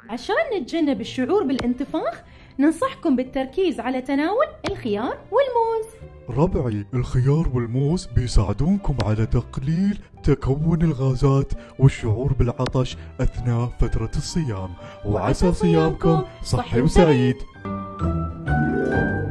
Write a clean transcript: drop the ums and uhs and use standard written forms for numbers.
عشان نتجنب الشعور بالانتفاخ ننصحكم بالتركيز على تناول الخيار والموز. ربعي، الخيار والموز بيساعدونكم على تقليل تكون الغازات والشعور بالعطش أثناء فترة الصيام، وعسى صيامكم صحي وسعيد.